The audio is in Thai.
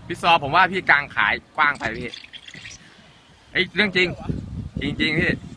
พี่ซอผมว่าพี่กางขายกว้างไปพี่เอ้ยเรื่องจริงจริงๆพี่